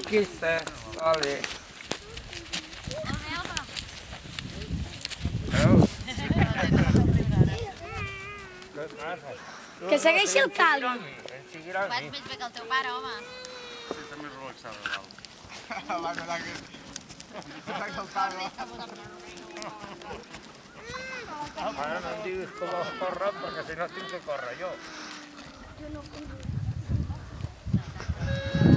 Aquesta, vale. Que segueixi el cali. Vas més bé que el teu pare, home. Sí, està més relaxada, val. Va quedar que... el pare. Ara no em diguis com has córrer, perquè si no tinc que córrer jo.